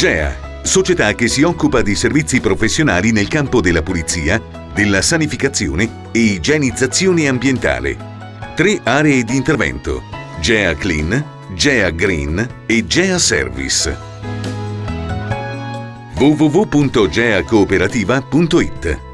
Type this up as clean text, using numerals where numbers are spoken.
GEA, società che si occupa di servizi professionali nel campo della pulizia, della sanificazione e igienizzazione ambientale. 3 aree di intervento: GEA Clean, GEA Green e GEA Service. www.geacooperativa.it